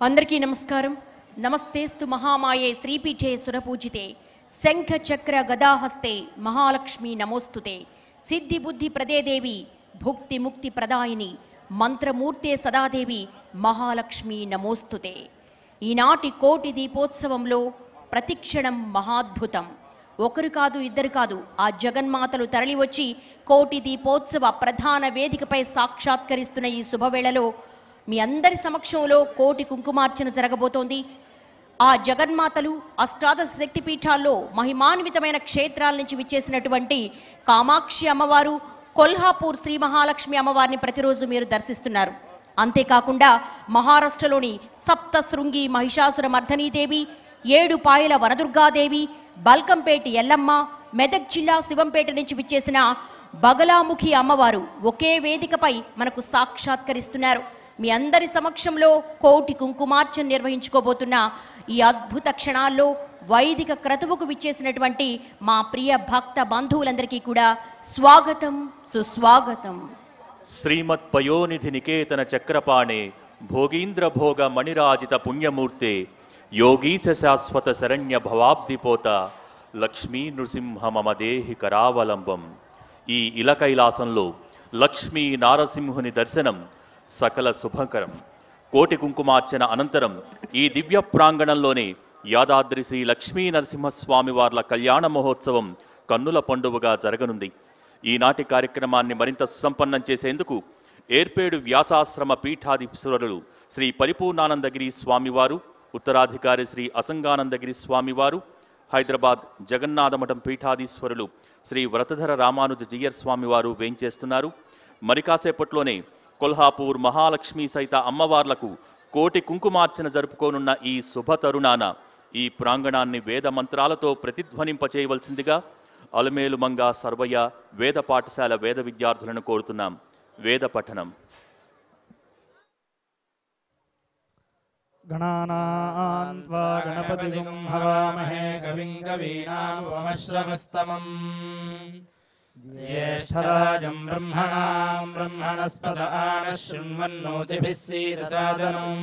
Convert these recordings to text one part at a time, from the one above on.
అందరికీ నమస్కారం. నమస్తేస్తు మహామాయే శ్రీపీఠే సురపూజితే శంఖ చక్ర గదాహస్తే మహాలక్ష్మి నమోస్తుతే సిద్ధి బుద్ధి ప్రదేదేవి భుక్తి ముక్తి ప్రదాయిని మంత్రమూర్తే సదాదేవి మహాలక్ష్మి నమోస్తుతే. ఈనాటి కోటి దీపోత్సవంలో ప్రతిక్షణం మహాద్భుతం. ఒకరు కాదు ఇద్దరు కాదు, ఆ జగన్మాతలు తరలివచ్చి కోటి దీపోత్సవ ప్రధాన వేదికపై సాక్షాత్కరిస్తున్న ఈ శుభవేళలో మీ అందరి సమక్షంలో కోటి కుంకుమార్చన జరగబోతోంది. ఆ జగన్మాతలు అష్టాదశ శక్తిపీఠాల్లో మహిమాన్వితమైన క్షేత్రాల నుంచి విచ్చేసినటువంటి కామాక్షి అమ్మవారు, కొల్హాపూర్ శ్రీ మహాలక్ష్మి అమ్మవారిని ప్రతిరోజు మీరు దర్శిస్తున్నారు. అంతేకాకుండా మహారాష్ట్రలోని సప్త శృంగి మహిషాసుర మర్ధనీదేవి, 7 పాయల వనదుర్గాదేవి, బల్కంపేట ఎల్లమ్మ, మెదక్ జిల్లా శివంపేట నుంచి విచ్చేసిన బగలాముఖి అమ్మవారు ఒకే వేదికపై మనకు సాక్షాత్కరిస్తున్నారు. మీ అందరి సమక్షంలో కోటి కుంకుమార్చన నిర్వహించుకోబోతున్న ఈ అద్భుత క్షణాల్లో వైదిక క్రతువుకు విచ్చేసినటువంటి మా ప్రియ భక్త బంధువులందరికీ కూడా స్వాగతం, సుస్వాగతం. శ్రీమత్ పయోనిధి నికేతన చక్రపాణే భోగీంద్ర భోగ మణిరాజిత పుణ్యమూర్తే యోగీశ శాశ్వత శరణ్య భవాబ్దిపోత లక్ష్మీ నృసింహ మమ దేహి కరావలంబం. ఈ ఇలకైలాసంలో లక్ష్మీ నారసింహుని దర్శనం సకల శుభకరం. కోటి కుంకుమార్చన అనంతరం ఈ దివ్య ప్రాంగణంలోనే యాదాద్రి శ్రీ లక్ష్మీ నరసింహస్వామి వార్ల కళ్యాణ మహోత్సవం కన్నుల పండువగా జరగనుంది. ఈనాటి కార్యక్రమాన్ని మరింత సుసంపన్నం చేసేందుకు ఏర్పేడు వ్యాసాశ్రమ పీఠాధీశ్వరులు శ్రీ పరిపూర్ణానందగిరి స్వామివారు, ఉత్తరాధికారి శ్రీ అసంగానందగిరి స్వామివారు, హైదరాబాద్ జగన్నాథమఠం పీఠాధీశ్వరులు శ్రీ వ్రతధర రామానుజ జియర్ స్వామివారు వేంచేస్తున్నారు. మరి కాసేపట్లోనే కొల్హాపూర్ మహాలక్ష్మి సైత అమ్మవార్లకు కోటి కుంకుమార్చన జరుపుకోనున్న ఈ శుభతరుణాన ఈ ప్రాంగణాన్ని వేద మంత్రాలతో ప్రతిధ్వనింపచేయవలసిందిగా అలమేలుమంగా సర్వయ్య వేద పాఠశాల వేద విద్యార్థులను కోరుతున్నాం. వేద పఠనం. గణానాన్వా గణపతిం హవామహే కవిం కవీనాముపమశ్రవస్తమం జ్యేష్ఠరాజం బ్రహ్మణాం బ్రహ్మణస్పత ఆనః శృణ్వన్నోతిభిः సీదసాదనం.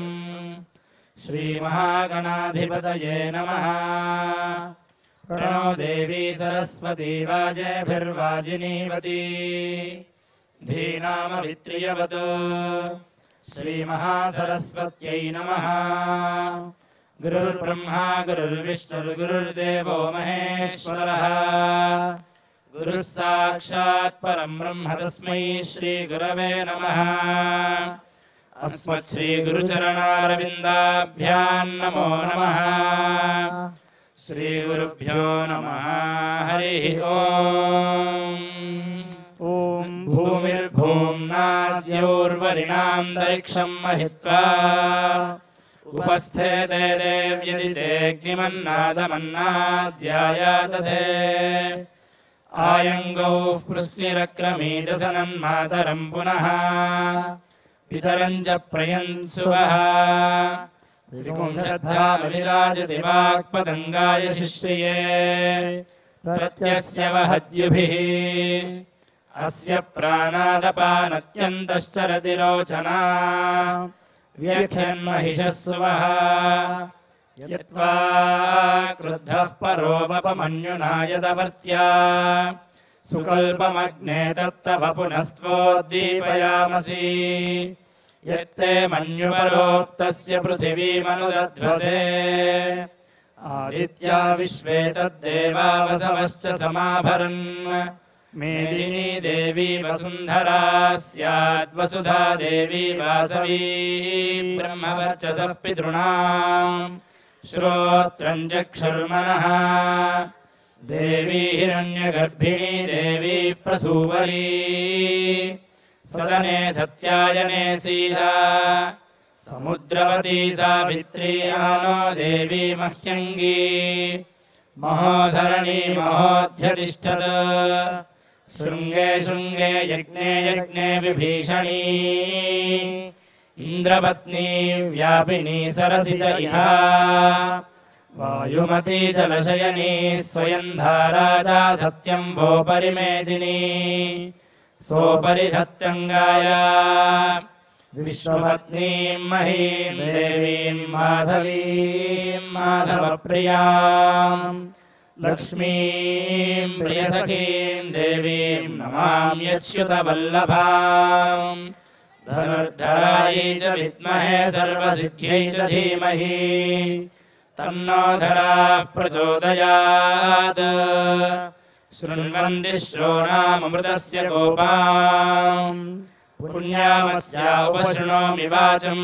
శ్రీమహాగణాధిపతయే నమః. ప్రణో దేవీ సరస్వతీ వాజేభిర్వాజినీవతి ధీనామవిత్రియవతు. శ్రీమహాసరస్వత్యై నమః. గురుర్బ్రహ్మా గురుర్విష్ణుర్గురుర్దేవో మహేశ్వరః. గురుః సాక్షాత్ పరం బ్రహ్మ తస్మై శ్రీ గురవే నమః. అస్మత్ శ్రీ గురుచరణారవిందాభ్యాం నమో నమః. శ్రీ గురుభ్యో నమః. హరి ఓం. ఓం భూమిర్భూమ్నాద్యోర్వరిణాం దైక్షం మహిత్వా ఉపస్థేతే దేవ్యదితేऽగ్నిమన్నాదమన్నాద్యాయాతతే. ఆయంగౌః పృశ్చిరక్రమీజసనన్మాతరం పునః పితరం చ ప్రయంసువః. త్రిపుంషద్ధామ విరాజతి వాక్పతంగాయ శిశ్రియే ప్రత్యస్య వహద్యుభిః. అస్య ప్రాణాదపానత్యంతశ్చరతి రోచనా వ్యాఖ్యన్మహిషస్సువః. యత్వా క్రుద్ధః పరోపమన్యునా యదవర్త్యా సుకల్పమగ్నే తత్తవ పునస్త్వోద్దీపయామసి. యత్తే మన్యుపరోక్తస్య పృథివీమనుదధ్వసే ఆదిత్యా విశ్వే తద్దేవావసవశ్చ సమాభరన్. మేదినీ దేవీ వసుంధరా స్యాద్వసుధా దేవీ వాసవీ బ్రహ్మవర్చసః పితॄణాం శ్రోత్రం చక్షుర్మనః. దేవీ హిరణ్యగర్భిణీ దేవీ ప్రసూవరీ సదనే సత్యాయనే సీతా. సముద్రవతీ సావిత్రీ ఆనో దేవీ మహ్యంగీ మహోధరణీ మహోధ్యతిష్ఠత్. శృంగే శృంగే యజ్ఞే యజ్ఞే విభీషణీ ఇంద్రపత్నీ వ్యాపినీ సరసిజ ఇహ. వాయుమతీ జలశయనీ స్వయం ధారా చ సత్యం వో పరిమేదినీ సోపరి సత్యంగాయ. विष्णुपत्नीं महीं देवीं माधवीं माधवप्रियां लक्ष्मीं प्रियसखीं देवीं नमाम्यच्युतवल्लभां धनुर्धरायै च विद्महे सर्वसिद्ध्यै च धीमहि तन्नो धराः प्रचोदयात् शृण्वन्ति श्रोणामृतस्य गोपां पुण्यामस्या उपशृणोमि वाचम्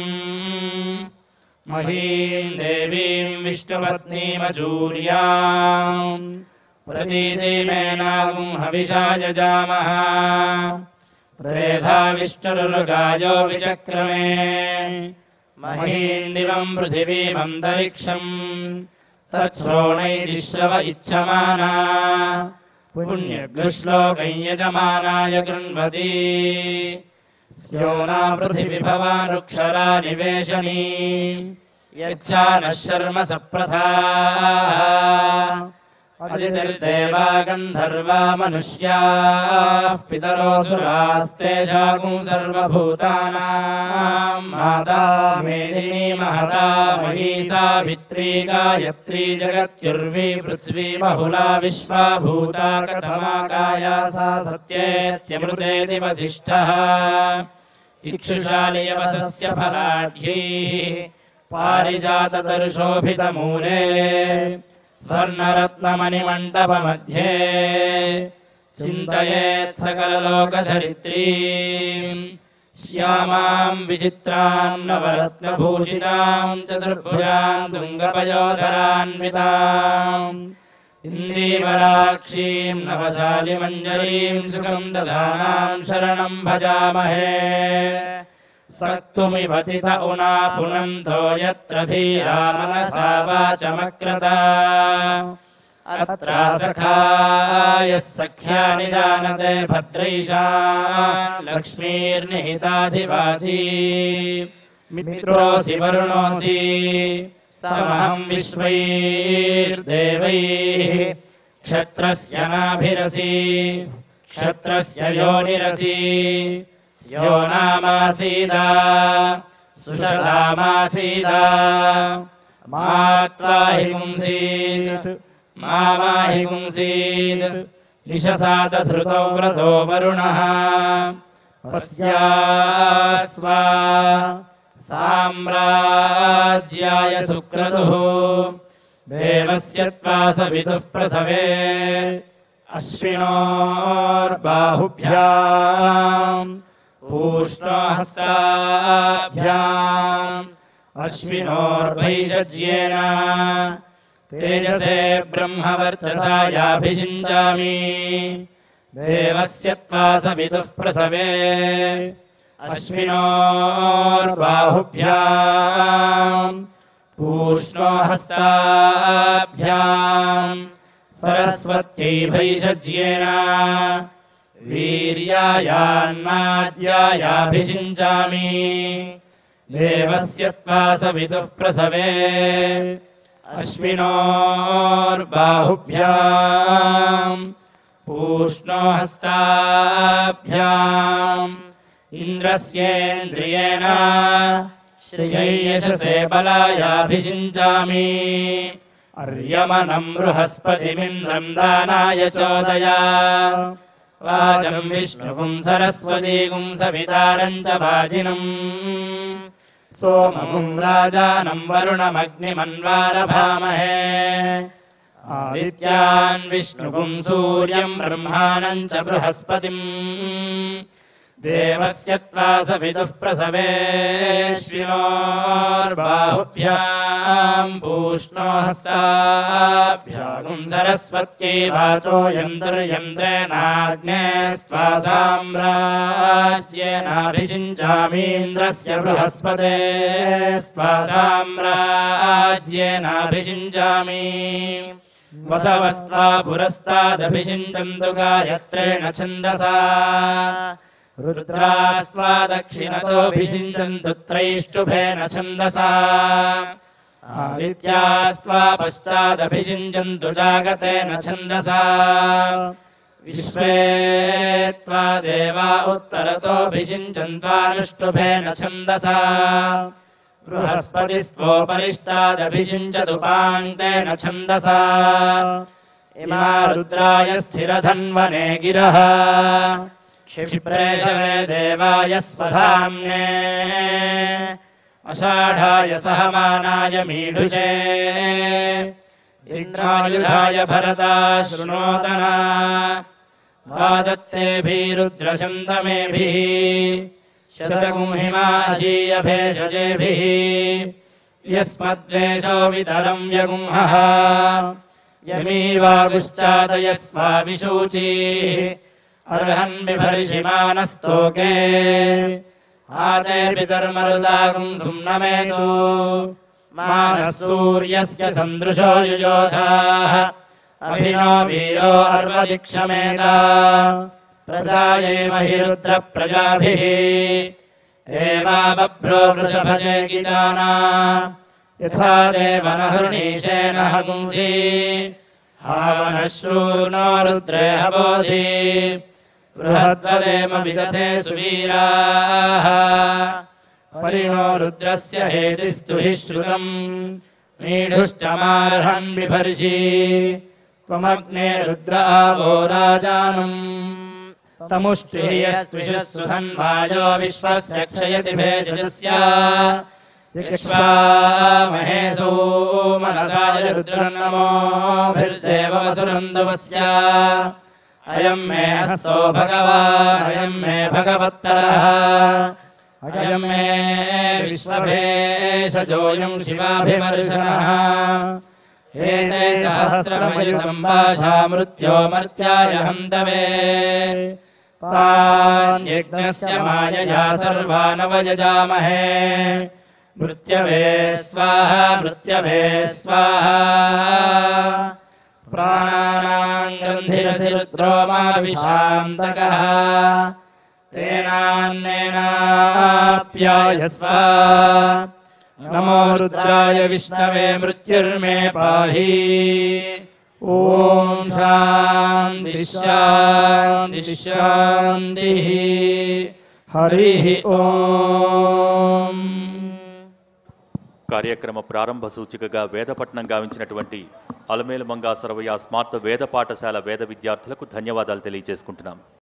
महीं देवीं विष्णुपत्नीमजूर्यां प्रतीचीमेनागुं हविषा यजामः प्रेधा विष्णुरुगायो विचक्रमे महीं दिवं पृथिवीमन्तरिक्षम् तच्छ्रोणैरिश्रव इच्छमाना पुण्यग्श्लोकै यजमानाय गृह्णति स्योना पृथिविभवानुक्षरा निवेशनी यच्छानः शर्म सप्रथा अदितिर्देवा गन्धर्वा मनुष्याः पितरोऽसुरास्तेषां सर्वभूतानां माता मेदिनी महता मही सावित्री गायत्री जगत्युर्वी पृथ्वी बहुला विश्वा भूता कथमा काया सा सत्येत्यमृतेति वसिष्ठः इक्षुशालियवसस्य फलाढ्यैः पारिजाततरुशोभितमूले स्वर्णरत्नमणिमण्डपमध्ये चिन्तयेत् सकललोकधरित्रीं श्यामां विचित्रां नवरत्नभूषितां चतुर्भुजां तुङ्गपयोधरान्विताम् इन्दीवराक्षीं नवशालिमञ्जरीं सुखं दधानां शरणं भजामहे सक्तुमिव तिथ उना पुनन्तो यत्र धीरा मनसा वाचमक्रता अत्र सखायः सख्यानि जानते भद्रैषां लक्ष्मीर्निहिताधिवाची मित्रोऽसि वरुणोऽसि समहं विश्वैर्देवैः क्षत्रस्य नाभिरसि क्षत्रस्य योनिरसि यो नामासीदा सुषदामासीदा मा त्वाहि पुंसीत् मा माहि पुंसीत् निशसादधृतो व्रतो वरुणः पस्यास्वा साम्राज्याय सुक्रतुः देवस्य त्वा सवितुः प्रसवे अश्विनोर्बाहुभ्याम् पूष्णो हस्ताभ्याम् अश्विनोर्भैषज्येन तेजसे ब्रह्मवर्चसा याभिषिञ्चामि देवस्य त्वा सवितुः प्रसवे अश्विनोर्बाहुभ्याम् पूष्णो हस्ताभ्याम् सरस्वत्यै भैषज्येन वीर्यायान्नाद्यायाभिषिञ्चामि देवस्य त्वा सवितुः प्रसवे अश्विनोर्बाहुभ्याम् पूष्णो हस्ताभ्याम् इन्द्रस्येन्द्रियेण श्रियै यशसे बलायाभिषिञ्चामि अर्यमनं बृहस्पतिमिन्द्रं दानाय चोदया वाचं विष्णुगुं सरस्वतीगुं सवितारं च वाजिनम् सोममुं राजानं वरुणमग्निमन्वारभामहे आदित्यान् विष्णुगुं सूर्यं ब्रह्माणं च बृहस्पतिम् देवस्य त्वा सवितुः प्रसवेश्विनोर्बाहुभ्याम् पूष्णो हस्ताभ्याम् सरस्वत्यै वाचो यन्त्रेणाग्ने स्त्वा साम्राज्येनाभिषिञ्चामीन्द्रस्य बृहस्पते स्त्वा साम्राज्येनाभिषिञ्चामि वसवस्त्वा पुरस्तादभिषिञ्चन्तु गायत्रेण छन्दसा रुद्रास्त्वा दक्षिणतोऽभिषिञ्चन्तु त्रैष्टुभेन छन्दसा आदित्यास्त्वा पश्चादभिषिञ्चन्तु जागतेन छन्दसा विश्वे त्वा देवा उत्तरतोऽभिषिञ्चन्त्वानुष्टुभेन छन्दसा बृहस्पतिस्त्वोपरिष्टादभिषिञ्चदुपाङ्क्तेन छन्दसा इमा रुद्राय स्थिरधन्वने गिरः क्षिप्रेशवे देवाय स्वधाम्ने अषाढाय सहमानाय मीढुषे इन्द्रायुधाय भरता शृणोतना वादत्तेभिरुद्रशन्तमेभिः शतगुंहिमाशीयभेषजेभिः यस्मद्वेषो वितरं व्यगुंहः यमीवागुश्चादयस्वाविशूचीः अर्हन् बिभर्षिमानस्तोके आते पितर्मरुदागुं सुम्नमेतु मानः सूर्यस्य सन्दृशो युयोधाः अभिनो वीरो अर्वदिक्षमेता प्रजायै महिरुद्रप्रजाभिः एवा बभ्रो वृषभजे गिदाना यथा देवनहृणीशेन हगुंसि हावनः शूर्णो रुद्रे हबोधि बृहद्वदेम विदथे सुवीराः परिणो रुद्रस्य हेतिस्तु हि श्रुतम् मीढुष्टमार्हन् बिभर्षि त्वमग्ने रुद्र आवो राजानम् तमुष्टियस्त्विषः सुधन्वायो विश्वस्य क्षयति भेषजस्य यक्ष्वामहेसो मनसाय रुद्रन्नमोभिर्देववसुरन्दवस्य अयं मे हस्तो भगवान् अयं मे भगवत्तरः अयं मे विश्वभेषजोऽयं शिवाभिमर्शनः एते सहस्रमयुतं भाषा मृत्यो मर्त्याय हन्तवे तान् यज्ञस्य मायया सर्वानवयजामहे मृत्यवे स्वाहा मृत्यवे स्वाहा प्राणानां ग्रन्थिरसि रुद्रो मा विशान्तकः तेनान्नेनाप्यायस्व नमो रुद्राय विष्णवे मृत्युर्मे पाहि ॐ शान्तिः शान्तिः शान्तिः हरिः ॐ కార్యక్రమ ప్రారంభ సూచికగా వేదపట్నం గావించినటువంటి అలమేలు మంగా సర్వయ్య స్మార్త వేద పాఠశాల వేద విద్యార్థులకు ధన్యవాదాలు తెలియజేసుకుంటున్నాం.